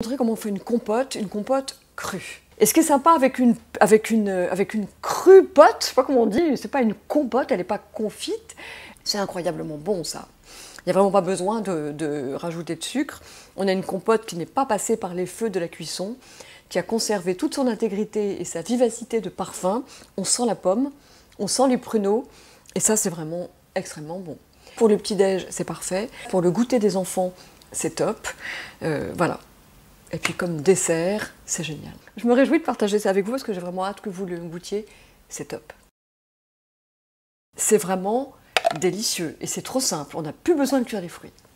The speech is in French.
montrer comment on fait une compote crue. Et ce qui est sympa avec une crue pote, je sais pas comment on dit, c'est pas une compote, elle n'est pas confite, c'est incroyablement bon ça. Il n'y a vraiment pas besoin de rajouter de sucre. On a une compote qui n'est pas passée par les feux de la cuisson, qui a conservé toute son intégrité et sa vivacité de parfum. On sent la pomme, on sent les pruneaux, et ça c'est vraiment extrêmement bon. Pour le petit-déj, c'est parfait. Pour le goûter des enfants, c'est top. Voilà. Et puis comme dessert, c'est génial. Je me réjouis de partager ça avec vous parce que j'ai vraiment hâte que vous le goûtiez. C'est top. C'est vraiment délicieux et c'est trop simple. On n'a plus besoin de cuire les fruits.